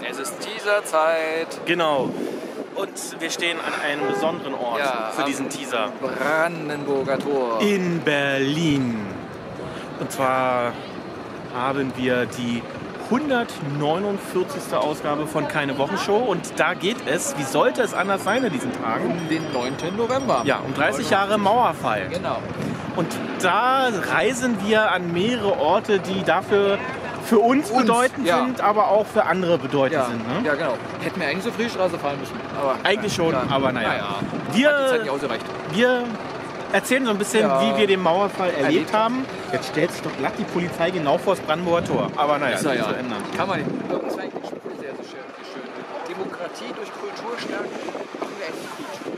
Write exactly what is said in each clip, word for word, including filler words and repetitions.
Es ist Teaserzeit. Genau. Und wir stehen an einem besonderen Ort Ja, für am diesen Teaser. Brandenburger Tor. In Berlin. Und zwar haben wir die hundertneunundvierzigste Ausgabe von Keine Wochenshow. Und da geht es, wie sollte es anders sein in diesen Tagen? Um den neunten November. Ja, um dreißig Jahre Mauerfall. Genau. Und da reisen wir an mehrere Orte, die dafür für uns, Uns, bedeutend ja. sind, aber auch für andere bedeutend Ja, sind. Ne? ja, genau. Hätten wir eigentlich zur Friedrichstraße fahren müssen. Aber Eigentlich schon, ja, aber naja. naja. Hat die Wir, Zeit nicht ausgereicht. wir erzählen so ein bisschen, Ja. wie wir den Mauerfall erlebt, Erlebt haben. Jetzt stellt sich doch glatt die Polizei genau vor das Brandenburger Tor. Aber naja, Ist das ja, ist ja. zu ändern. Kann man nicht. Bei uns war eigentlich schon sehr, sehr schön. schön. Demokratie durch Kultur stärken. Machen wir endlich Kultur.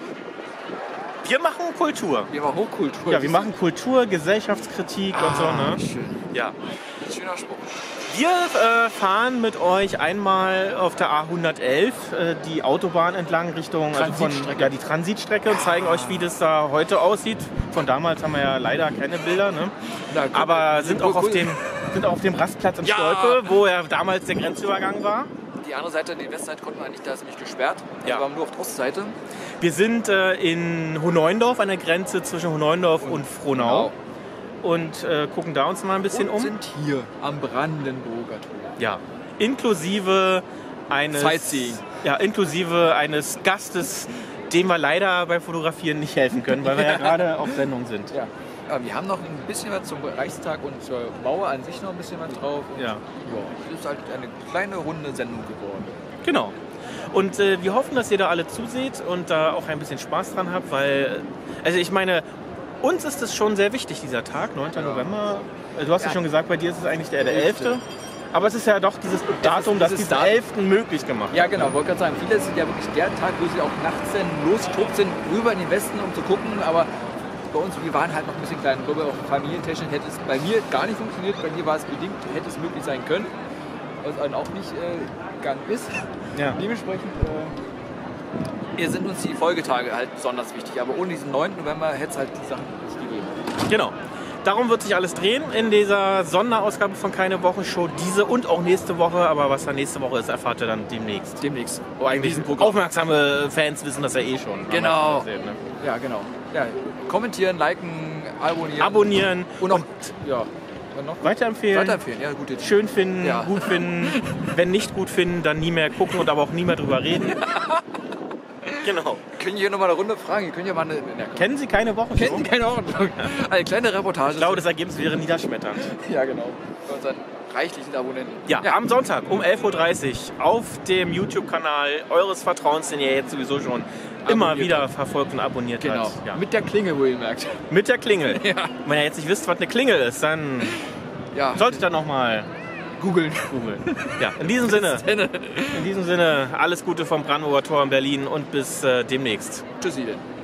Wir machen Kultur. Wir machen Hochkultur. Ja, wir machen Kultur, Gesellschaftskritik und so. Ah, Ne? schön. Ja. Schöner Spruch. Wir äh, fahren mit euch einmal auf der A hundertelf äh, die Autobahn entlang Richtung also von, Transitstrecke. ja, die Transitstrecke und zeigen euch, wie das da heute aussieht. Von damals haben wir ja leider keine Bilder, ne? Na, gut, aber äh, sind cool, auch auf cool. dem, sind auch auf dem Rastplatz in Ja. Stolpe, wo ja damals der Grenzübergang war. Die andere Seite, die Westseite konnten wir nicht, da ist nämlich gesperrt. Also Ja. wir waren nur auf der Ostseite. Wir sind äh, in Hohneundorf an der Grenze zwischen Hohneundorf und, und Frohnau. Und äh, gucken da uns mal ein bisschen Und um. sind hier am Brandenburger Tor. Ja, inklusive eines, Sightseeing. ja, inklusive eines Gastes, dem wir leider beim Fotografieren nicht helfen können, weil wir ja gerade auf Sendung sind. Ja. Aber wir haben noch ein bisschen was zum Reichstag und zur Mauer an sich noch ein bisschen was drauf. Und Ja. Ja, es ist halt eine kleine runde Sendung geworden. Genau. Und äh, wir hoffen, dass ihr da alle zuseht und da auch ein bisschen Spaß dran habt, weil, also ich meine, uns ist es schon sehr wichtig, dieser Tag, neunten November. Äh, Du hast ja Ja. schon gesagt, bei dir ist es eigentlich der, der elfte. Aber es ist ja doch dieses Datum, das dieses diesen Datum. elften möglich gemacht hat. Ja, genau, wollte gerade sagen, viele sind ja wirklich der Tag, wo sie auch nachts dann losgetobt sind, rüber in den Westen, um zu gucken, aber bei uns, wir waren halt noch ein bisschen klein. Ich glaube, auch familientechnisch hätte es bei mir gar nicht funktioniert, bei dir war es bedingt, hätte es möglich sein können, was dann auch nicht äh, gegangen ist. Ja. Dementsprechend äh, sind uns die Folgetage halt besonders wichtig, aber ohne diesen neunten November hätte es halt die Sachen nicht gegeben. Genau. Darum wird sich alles drehen in dieser Sonderausgabe von Keine Wochenshow. Diese und auch nächste Woche. Aber was da nächste Woche ist, erfahrt ihr dann demnächst. Demnächst. Oh, eigentlich Diesen Programm. aufmerksame Fans wissen das ja eh schon. Genau. Haben wir erzählt, ne? Ja, genau. Ja, kommentieren, liken, abonnieren. Abonnieren Und auch, und ja, und noch weiterempfehlen. weiterempfehlen. Ja, gute Idee. Schön finden, Ja. gut finden. Wenn nicht gut finden, dann nie mehr gucken und aber auch nie mehr drüber reden. Genau. Können hier nochmal eine Runde fragen? Ihr könnt ja mal eine. Ja, Kennen Sie Keine Wochenshow? kennen Sie keine Ordnung? Eine kleine Reportage. Ich glaube, das Ergebnis wäre niederschmetternd. Ja, genau. Bei unseren reichlichen Abonnenten. Ja, am Sonntag um elf Uhr dreißig auf dem YouTube-Kanal eures Vertrauens, den ihr jetzt sowieso schon immer Abonniert wieder habt. verfolgt und abonniert Genau. habt. Ja. Mit der Klinge, wo ihr merkt. Mit der Klingel. Ja. Wenn ihr jetzt nicht wisst, was eine Klingel ist, dann Ja. solltet ihr nochmal googeln. googeln. Ja, in diesem Sinne, in diesem Sinne, alles Gute vom Brandenburger Tor in Berlin und bis äh, demnächst. Tschüssi denn.